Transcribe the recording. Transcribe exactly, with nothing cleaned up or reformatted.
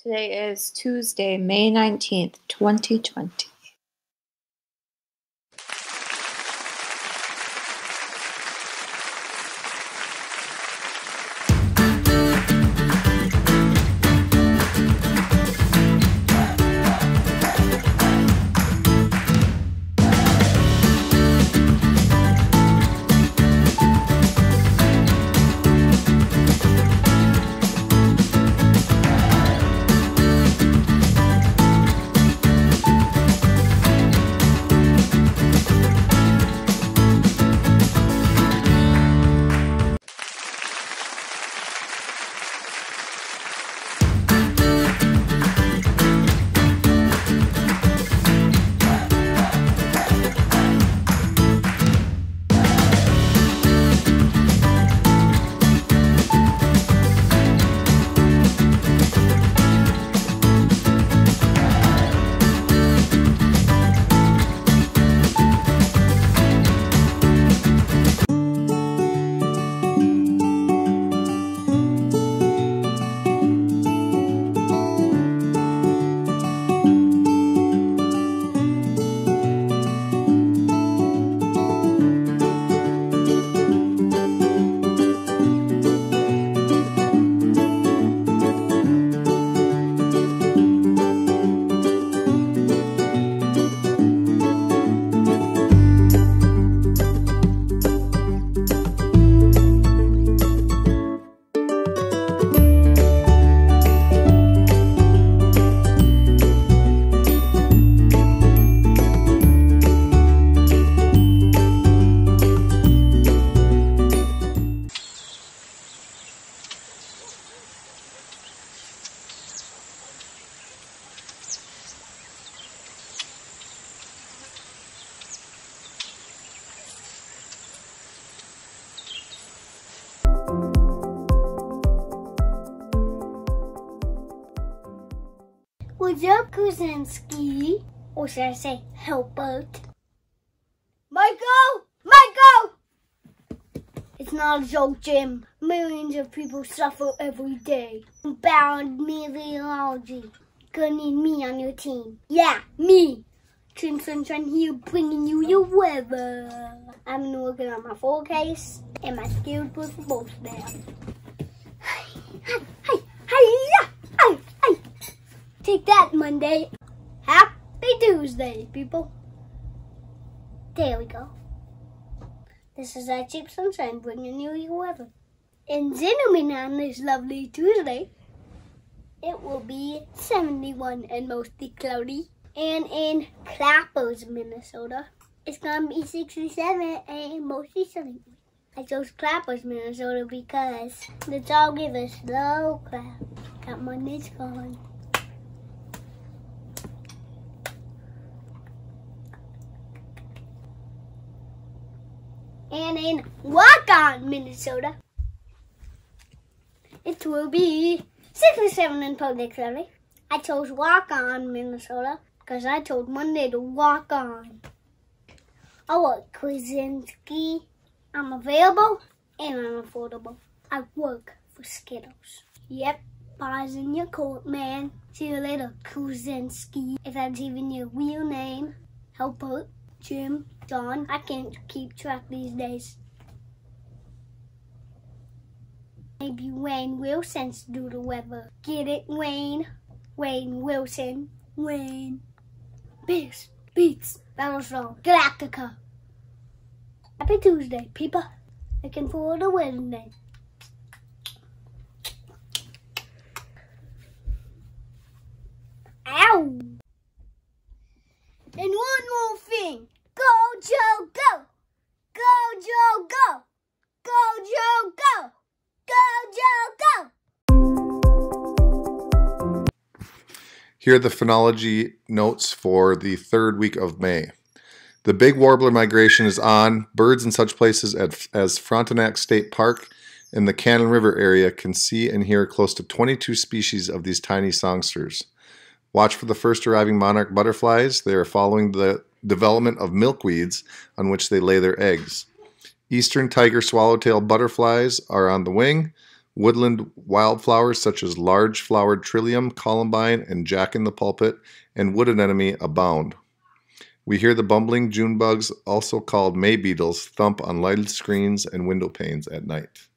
Today is Tuesday, May nineteenth, twenty twenty. What's up, Kuzinski? Or should I say, Helpert? Michael! Michael! It's not a joke, Jim. Millions of people suffer every day from bad meteorology. Gonna need me on your team. Yeah, me. Trim Sunshine here bringing you your weather. I've been working on my forecast and my skills for both now. Hey, hey, hey, hey, hey, hey. Take that, Monday. Happy Tuesday, people. There we go. This is our Chip Sunshine bringing you your weather. And zooming on this lovely Tuesday, it will be seventy-one and mostly cloudy. And in Clappers, Minnesota, it's going to be sixty-seven and mostly sunny. I chose Clappers, Minnesota because the dog gave us low clouds. Got Monday's gone. And in Waukon, Minnesota, it will be sixty-seven and public cloudy. I chose Waukon, Minnesota, because I told Monday to walk on. Oh, what, Krasinski? I'm available and I'm affordable. I work for Skittles. Yep, pause in your coat, man. See you later, Krasinski. If that's even your real name. Helpert, Jim, John. I can't keep track these days. Maybe Wayne Wilson's do the weather. Get it, Wayne? Wayne Wilson. Wayne. Beats. Beats. Battlestar Galactica. Happy Tuesday, people. Looking forward to Wednesday. Ow! And one more thing. Go, Joe, go! Go, Joe, go! Go, Joe, go! Go, Joe, go! Here are the phenology notes for the third week of May. The big warbler migration is on. Birds in such places as, as Frontenac State Park and the Cannon River area can see and hear close to twenty-two species of these tiny songsters. Watch for the first arriving monarch butterflies. They are following the development of milkweeds on which they lay their eggs. Eastern tiger swallowtail butterflies are on the wing. Woodland wildflowers such as large flowered trillium, columbine, and jack-in-the-pulpit, and wood anemone abound. We hear the bumbling June bugs, also called May beetles, thump on lighted screens and window panes at night.